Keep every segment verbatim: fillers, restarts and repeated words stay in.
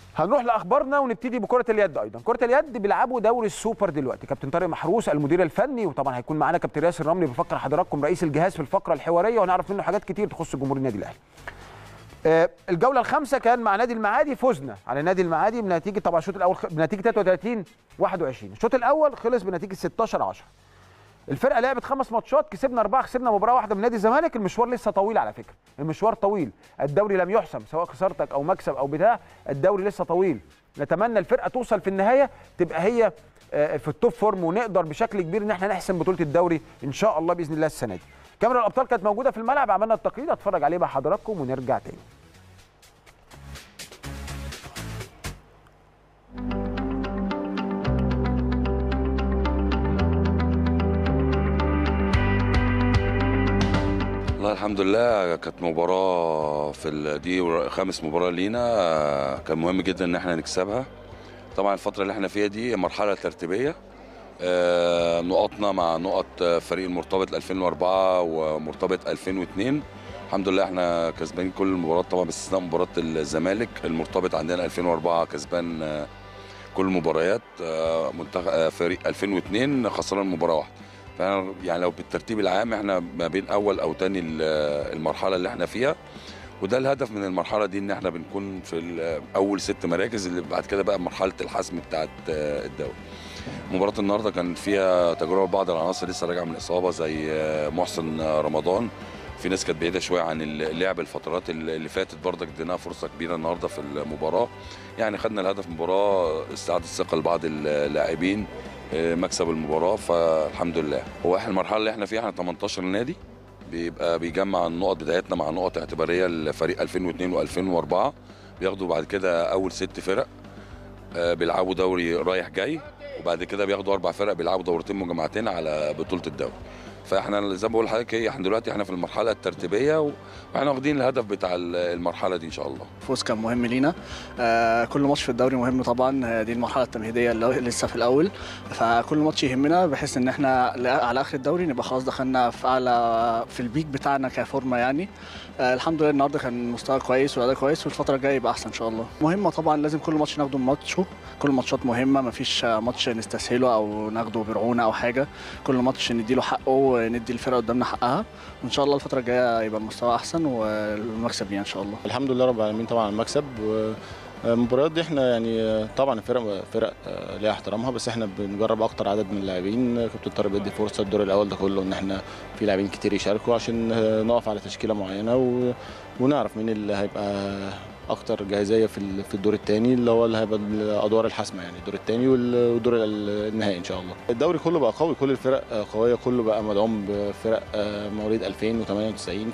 هنروح لاخبارنا ونبتدي بكره اليد. ايضا كره اليد بيلعبوا دوري السوبر دلوقتي. كابتن طارق محروس المدير الفني، وطبعا هيكون معانا كابتن ياسر رملي بفكر حضراتكم رئيس الجهاز في الفقره الحواريه، وهنعرف منه حاجات كتير تخص جمهور النادي الاهلي. آه الجوله الخامسه كان مع نادي المعادي، فزنا على نادي المعادي بنتيجه طبعا الشوط الاول بنتيجه ثلاثة وثلاثين واحد وعشرين. الشوط الاول خلص بنتيجه ستاشر عشرة. الفرقه لعبت خمس ماتشات، كسبنا اربعه، خسرنا مباراه واحده من نادي الزمالك. المشوار لسه طويل على فكره، المشوار طويل، الدوري لم يحسم سواء خسارتك او مكسب او بتاع، الدوري لسه طويل. نتمنى الفرقه توصل في النهايه تبقى هي في التوب فورم، ونقدر بشكل كبير ان احنا نحسم بطوله الدوري ان شاء الله باذن الله السنه دي. كاميرا الابطال كانت موجوده في الملعب، عملنا التقرير اتفرج عليه مع حضراتكم ونرجع تاني. والله الحمد لله كانت مباراة في دي خامس مباراة لينا، كان مهم جدا ان احنا نكسبها. طبعا الفترة اللي احنا فيها دي مرحلة ترتيبية، نقطنا مع نقط فريق المرتبط ألفين وأربعة ومرتبط ألفين واثنين. الحمد لله احنا كسبانين كل المباريات طبعا باستثناء مباراة الزمالك. المرتبط عندنا ألفين وأربعة كسبان كل المباريات، منتخب فريق ألفين واثنين خسران مباراة واحدة. يعني لو بالترتيب العام احنا ما بين اول او تاني المرحله اللي احنا فيها، وده الهدف من المرحله دي ان احنا بنكون في اول ست مراكز، اللي بعد كده بقى مرحله الحسم بتاعه الدوري. مباراه النهارده كان فيها تجربه بعض العناصر لسه راجعه من الاصابه زي محسن رمضان، في ناس كانت بعيده شويه عن اللعب الفترات اللي فاتت، برضك اديناها فرصه كبيره النهارده في المباراه. يعني خدنا الهدف مباراه استعاده الثقه لبعض اللاعبين، مكسب المباراه، فالحمد لله. هو احنا المرحله اللي احنا فيها احنا تمنتاشر نادي، بيبقى بيجمع النقط بتاعتنا مع نقط اعتباريه لفريق ألفين واثنين وألفين وأربعة، بياخدوا بعد كده اول ست فرق بيلعبوا دوري رايح جاي، وبعد كده بياخدوا اربع فرق بيلعبوا دورتين مجمعتين على بطوله الدوري. فاحنا زي ما بقول لحضرتك ايه، احنا دلوقتي احنا في المرحله الترتيبيه، واحنا واخدين الهدف بتاع المرحله دي ان شاء الله. الفوز كان مهم لينا، آه كل ماتش في الدوري مهم طبعا، دي المرحله التمهيديه اللي لسه في الاول، فكل ماتش يهمنا بحيث ان احنا على اخر الدوري نبقى خلاص دخلنا في اعلى في البيك بتاعنا كفورمه يعني. آه الحمد لله النهارده كان مستوى كويس واداء كويس، والفتره الجايه يبقى احسن ان شاء الله. مهمه طبعا، لازم كل ماتش ناخده ماتشه، كل الماتشات مهمه، مفيش ماتش نستسهله او ناخده برعونه او حاجه، كل ماتش نديله حقه وندي الفرقه قدامنا حقها، وان شاء الله الفتره الجايه يبقى المستوى احسن والمكسب لينا ان شاء الله. الحمد لله رب العالمين طبعا المكسب. والمباريات دي احنا يعني طبعا الفرق فرق ليها احترامها، بس احنا بنجرب اكتر عدد من اللاعبين. كابتن طارق بيدي فرصه الدور الاول ده كله ان احنا في لاعبين كتير يشاركوا عشان نقف على تشكيله معينه، و... ونعرف مين اللي هيبقى اكتر جاهزيه في في الدور الثاني، اللي هو اللي هيبقى الادوار الحاسمه يعني الدور الثاني والدور النهائي ان شاء الله. الدوري كله بقى قوي، كل الفرق قويه، كله بقى مدعوم بفرق مواليد ألفين وثمانية وتسعين،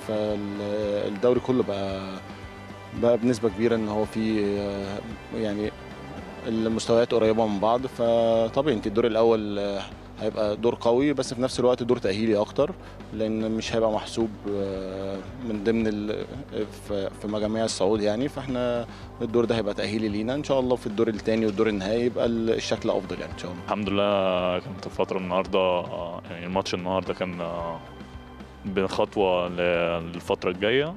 فالدوري كله بقى بقى بنسبه كبيره ان هو في يعني المستويات قريبه من بعض، فطبيعي انت الدور الاول هيبقى دور قوي، بس في نفس الوقت دور تأهيلي اكتر، لان مش هيبقى محسوب من ضمن في مجاميع الصعود يعني، فاحنا الدور ده هيبقى تأهيلي لينا ان شاء الله. في الدور الثاني والدور النهائي يبقى الشكل افضل يعني ان شاء الله. الحمد لله كانت الفتره النهارده يعني الماتش النهارده كان بخطوه للفتره الجايه،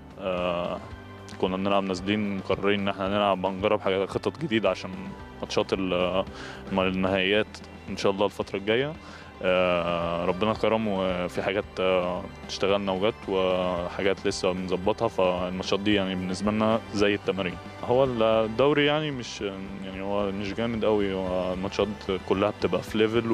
كنا بنلعب نازلين مقررين ان احنا نلعب هنجرب حاجات خطط جديده عشان ماتشات النهائيات ان شاء الله الفتره الجايه. ربنا كرم وفي حاجات اشتغلنا وجت وحاجات لسه بنظبطها، فالماتشات دي يعني بالنسبه لنا زي التمارين. هو الدوري يعني مش يعني هو مش جامد قوي، الماتشات كلها بتبقى في ليفل،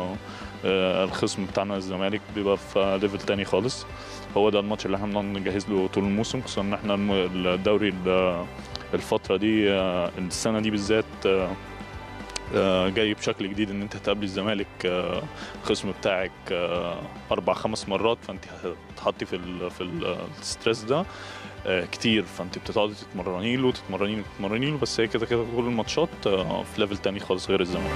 والخصم بتاعنا الزمالك بيبقى في ليفل تاني خالص. هو ده الماتش اللي احنا بنقعد نجهز له طول الموسم، خصوصا ان احنا الدوري الفتره دي السنه دي بالذات جاي بشكل جديد، ان انت هتقابلي الزمالك الخصم بتاعك اربع خمس مرات، فانت هتحطي في ال في الستريس ده كتير، فانت بتقعدي تتمرني له تتمرني له تتمرني له، بس هي كده كده كل الماتشات في ليفل تاني خالص غير الزمالك.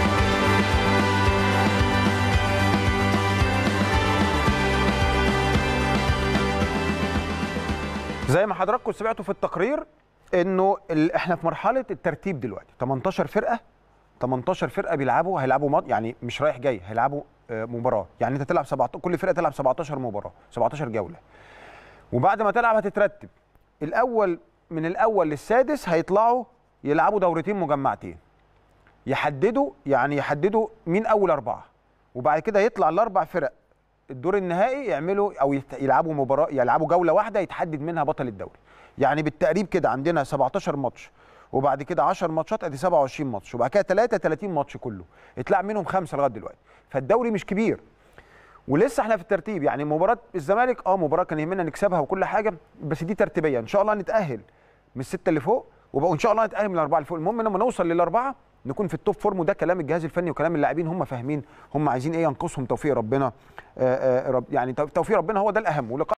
زي ما حضراتكم سمعتوا في التقرير انه احنا في مرحله الترتيب دلوقتي، تمنتاشر فرقه تمنتاشر فرقه بيلعبوا، هيلعبوا مط... يعني مش رايح جاي، هيلعبوا مباراه، يعني انت تلعب سبعتاشر، كل فرقه تلعب سبعتاشر مباراه، سبعتاشر جوله، وبعد ما تلعب هتترتب الاول من الاول للسادس، هيطلعوا يلعبوا دورتين مجمعتين، يحددوا يعني يحددوا مين اول اربعه، وبعد كده يطلع الاربع فرق الدور النهائي يعملوا او يلعبوا مباراه، يلعبوا جوله واحده يتحدد منها بطل الدوري. يعني بالتقريب كده عندنا سبعتاشر ماتش، وبعد كده عشر ماتشات ادي سبعة وعشرين ماتش، وبعد كده ثلاثة وثلاثين ماتش كله اتلعب منهم خمسه لغايه دلوقتي. فالدوري مش كبير ولسه احنا في الترتيب. يعني مباراه الزمالك اه مباراه كان يهمنا نكسبها وكل حاجه، بس دي ترتيبيه. ان شاء الله نتاهل من السته اللي فوق، وبقوا ان شاء الله نتاهل من الاربعه اللي فوق. المهم لما نوصل للاربعه نكون في التوب فورم، وده كلام الجهاز الفني وكلام اللاعبين، هم فاهمين هم عايزين ايه، ينقصهم توفيق ربنا. آآ آآ يعني توفيق ربنا هو ده الاهم.